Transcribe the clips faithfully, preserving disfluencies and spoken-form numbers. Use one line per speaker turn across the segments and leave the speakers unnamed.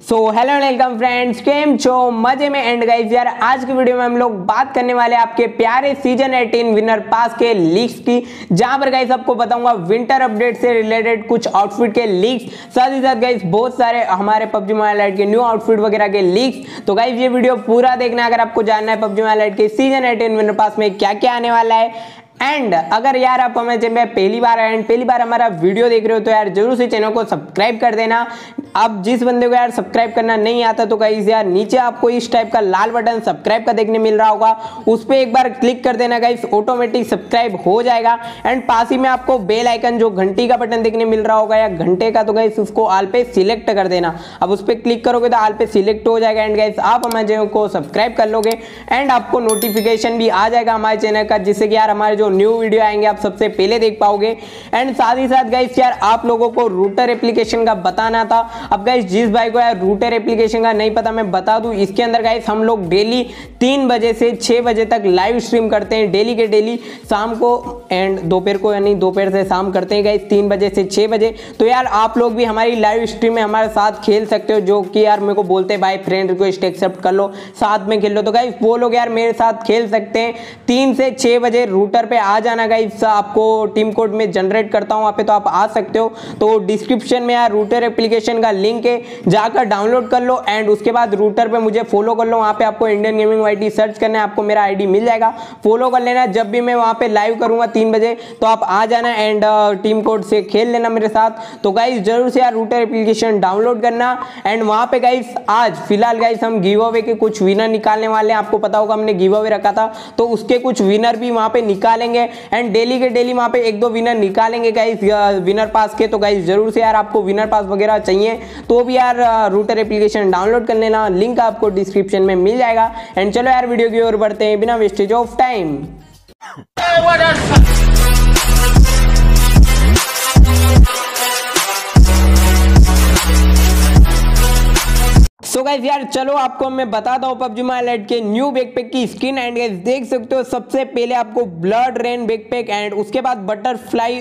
सो hello welcome friends, केम छो मजे में। एंड गाइस यार आज की वीडियो में हम लोग बात करने वाले आपके प्यारे सीजन अठारह विनर पास के लीक्स की, जहां पर गाइस आपको बताऊंगा विंटर अपडेट से रिलेटेड कुछ आउटफिट के लीक्स, साथ ही साथ गाइस बहुत सारे हमारे पबजी मोबाइल लाइट के न्यू आउटफिट वगैरह के लीक्स। तो गाइस ये वीडियो पूरा देखना अगर आपको जानना है पबजी मोबाइल लाइट के सीजन अठारह विनर पास में क्या क्या आने वाला है। एंड अगर यार आप हमें चैनल पे पहली बार एंड पहली बार हमारा वीडियो देख रहे हो तो यार जरूर से चैनल को सब्सक्राइब कर देना। अब जिस बंदे को यार सब्सक्राइब करना नहीं आता तो गाइस यार नीचे आपको इस टाइप का लाल बटन सब्सक्राइब का देखने मिल रहा होगा, उस पर एक बार क्लिक कर देना गाइस, ऑटोमेटिक सब्सक्राइब हो जाएगा। एंड पास ही में आपको बेल आइकन जो घंटी का बटन देखने मिल रहा होगा या घंटे का, तो गाइस उसको ऑल पे सिलेक्ट कर देना। अब उस पर क्लिक करोगे तो ऑल पे सिलेक्ट हो जाएगा एंड गाइस आप हमारे चैनल को सब्सक्राइब कर लोगे एंड आपको नोटिफिकेशन भी आ जाएगा हमारे चैनल का, जिससे कि यार हमारे जो न्यू वीडियो आएंगे आप सबसे पहले देख पाओगे। एंड साथ ही साथ गाइस यार आप लोगों को रूटर एप्लीकेशन का बताना था। अब गाइस जिस भाई को यार रूटर एप्लीकेशन का नहीं पता मैं बता दूं, इसके अंदर गाइस हम लोग डेली तीन बजे से छह बजे तक लाइव स्ट्रीम करते हैं, डेली के डेली शाम को एंड दोपहर को, यानी दोपहर से शाम करते हैं गाइस तीन बजे से छह बजे। तो यार आप लोग भी हमारी लाइव स्ट्रीम में हमारे साथ खेल सकते हो, जो कि यार मेरे को बोलते हैं भाई फ्रेंड रिक्वेस्ट एक्सेप्ट कर लो साथ में खेल लो, तो गाइस वो लोग यार मेरे साथ खेल सकते हैं। तीन से छह बजे रूटर पे आ जाना गाइस, आपको टीम कोड में जनरेट करता हूं वहां पे, तो आप आ सकते हो। तो डिस्क्रिप्शन में यार रूटर एप्लीकेशन का लिंक है, जाकर डाउनलोड कर लो एंड उसके बाद रूटर पे मुझे फॉलो कर लो। वहां पे आपको इंडियन गेमिंग वाईटी सर्च करना है, आपको मेरा आईडी मिल जाएगा, फॉलो कर लेना। जब भी मैं वहां पे लाइव करूंगा तीन बजे तो आप आ जाना एंड टीम कोड से खेल लेना मेरे साथ। तो गाइस जरूर से यार रूटर एप्लीकेशन डाउनलोड करना एंड वहां पे गाइस आज फिलहाल गाइस हम गिव अवे के कुछ विनर निकालने वाले हैं। आपको पता होगा हमने गिव अवे रखा था, तो उसके कुछ विनर भी वहां पे निकालेंगे एंड डेली के डेली वहां पे एक दो विनर निकालेंगे गाइस विनर पास के। तो गाइस जरूर से यार आपको विनर पास वगैरह चाहिए तो भी यार रूटर एप्लीकेशन डाउनलोड कर लेना, लिंक आपको डिस्क्रिप्शन में मिल जाएगा। एंड चलो यार वीडियो की ओर बढ़ते हैं बिना wastage of time. So guys यार चलो आपको मैं बताता हूँ पबजी मोबाइल लाइट के न्यू बैकपैक की स्किन। एंड गाइस देख सकते हो सबसे पहले आपको ब्लड रेन बैकपैक एंड उसके बाद बटरफ्लाई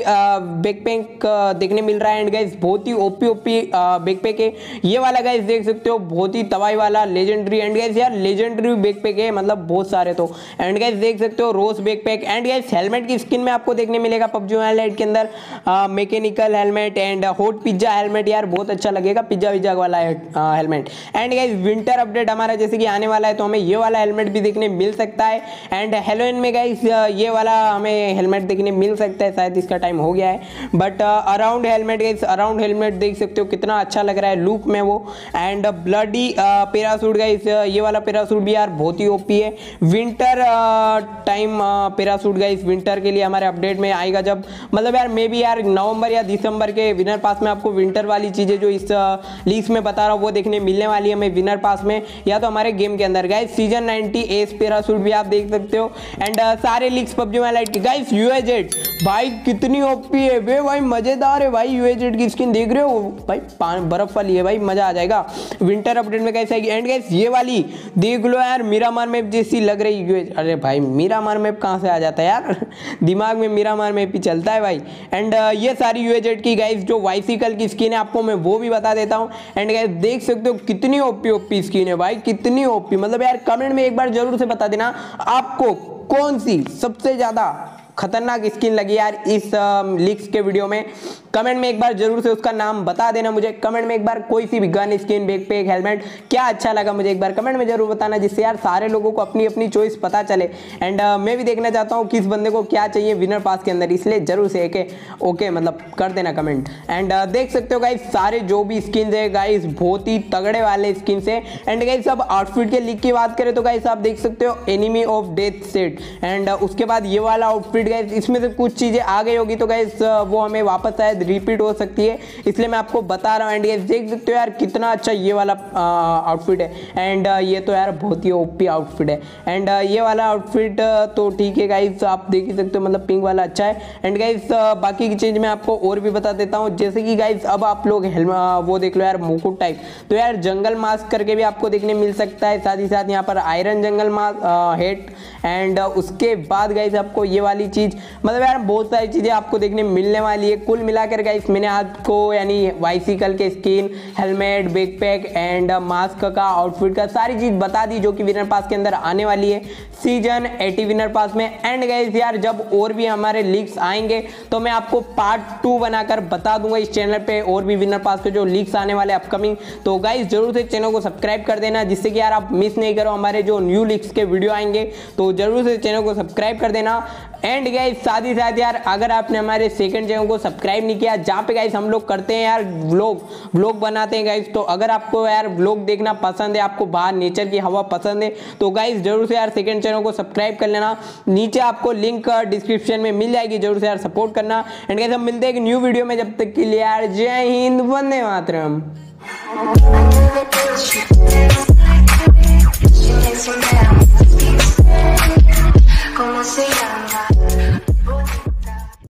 बैकपैक देखने मिल रहा है। एंड गाइस बहुत ही ओपी ओपी बैकपैक है ये वाला, गाइस देख सकते हो बहुत ही तबाही वाला लेजेंडरी। एंड गाइस यार लेजेंडरी बैकपैक है, मतलब बहुत सारे। तो एंड गाइस देख सकते हो rose backpack. And guys helmet की स्किन में आपको देखने मिलेगा पबजी मोबाइल लाइट के अंदर mechanical helmet and hot pizza helmet, यार बहुत अच्छा लगेगा पिज्जा विज्जा वाला helmet. And guys winter update हमारा जैसे कि आने वाला है, तो हमें ये वाला हेलमेट भी देखने मिल सकता है। एंड हेलोइन में गाइस ये वाला हमें हेलमेट देखने मिल सकता है, शायद इसका टाइम हो गया है। But around helmet guys, around helmet देख सकते हो कितना अच्छा लग रहा है लुक में वो। एंड ब्लडी पैरासूट गाइस, ये वाला पैरासूट भी यार बहुत ही ओपी है। Winter time parachute guys winter के लिए हमारे अपडेट में आएगा, जब मतलब यार मे बी यार नवंबर या दिसंबर के विनर पास में आपको विंटर वाली चीजें जो इस लीक्स में बता रहा हूँ वो देखने मिलने वाली है हमें विनर पास में या तो हमारे गेम के अंदर। Guys season ninety S parachute भी आप देख सकते हो। एंड uh, सारे लीक्स पबजी मोबाइल लाइट की। गाइस यूएजेड भाई कितनी ओपी है बे भाई, मजेदार है भाई। यूएजेड की स्किन देख रहे हो भाई, बर्फ वाली है भाई, मजा आ जाएगा। विंटर अपडेट में कैसे आएगी। एंड गाइस ये वाली देख लो यार, मिरामार मैप जैसी लग रही है। अरे भाई मिरामार मैप कहां से आ जाता है यार, दिमाग में मिरामार मैप ही चलता है भाई। एंड uh, ये सारी यूएजेड की गाइस जो वाइसिकल की स्किन है आपको मैं वो भी बता देता हूँ। एंड गाइस देख सकते हो कितनी ओपी ओपी स्किन है भाई, कितनी ओपी। मतलब यार कमेंट में एक बार जरूर से बता देना आपको कौन सी सबसे ज्यादा खतरनाक स्किन लगी यार इस लीक्स के वीडियो में। कमेंट में एक बार जरूर से उसका नाम बता देना मुझे। कमेंट में एक बार कोई सी भी गन स्किन बैकपैक हेलमेट क्या अच्छा लगा मुझे एक बार कमेंट में जरूर बताना, जिससे यार सारे लोगों को अपनी अपनी चॉइस पता चले। एंड uh, मैं भी देखना चाहता हूँ किस बंदे को क्या चाहिए विनर पास के अंदर, इसलिए जरूर से एक ओके मतलब कर देना कमेंट। एंड uh, देख सकते हो गाइस सारे जो भी स्किन है गाइस बहुत ही तगड़े वाले स्किन है। एंड गाइस अब आउटफिट के लीक की बात करें तो गाइस आप देख सकते हो enemy of death set. And uh, उसके बाद ये वाला आउटफिट गाइस, इसमें से कुछ चीजें आ गई होगी तो गाइस वो हमें वापस शायद रिपीट हो सकती है, इसलिए मैं आपको बता रहा हूँ। एंड गाइस देख सकते हो यार कितना अच्छा ये वाला आउटफिट है। एंड ये तो यार बहुत ही ओपी आउटफिट है। एंड ये वाला आउटफिट तो ठीक है गाइस, आप देख ही सकते हो, मतलब पिंक वाला अच्छा है। एंड गाइस बाकी की चीज मैं आपको और भी बता देता हूँ, जैसे कि गाइस अब आप लोग वो देख लो यार मुकुट टाइप, तो यार जंगल मास्क करके भी आपको देखने मिल सकता है। साथ ही साथ यहाँ पर iron jungle mask hat. And उसके बाद गाइस आपको ये वाली चीज़, मतलब यार बहुत सारी चीज़ें आपको देखने मिलने वाली है। कुल मिलाकर गाइस मैंने आपको यानी बाइसिकल के skin, helmet, backpack and mask का, आउटफिट का सारी चीज़ बता दी जो कि विनर पास के अंदर आने वाली है सीजन अस्सी विनर पास में। एंड गाइस यार जब और भी हमारे लीक्स आएंगे तो मैं आपको पार्ट टू बनाकर बता दूंगा इस चैनल पे, और भी विनर पास के जो लीक्स आने वाले अपकमिंग। तो गाइस जरूर से चैनल को सब्सक्राइब कर देना जिससे कि यार आप मिस नहीं करो हमारे जो न्यू लीक्स के वीडियो आएंगे। तो जरूर से चैनल को सब्सक्राइब कर देना। एंड गाइस साथ ही साथ यार अगर आपने हमारे सेकंड चैनल को सब्सक्राइब नहीं किया जहाँ पे गाइस हम लोग करते हैं यार व्लॉग व्लॉग बनाते हैं गाइस, तो अगर आपको यार व्लॉग देखना पसंद है, आपको बाहर नेचर की हवा पसंद है, तो गाइस जरूर से यार सेकंड चैनल को सब्सक्राइब कर लेना। नीचे आपको लिंक डिस्क्रिप्शन में मिल जाएगी, जरूर से यार सपोर्ट करना। एंड गाइस हम मिलते हैं एक न्यू वीडियो में, जब तक के लिए यार जय Hind, Vande Mataram.
¿Cómo se llama?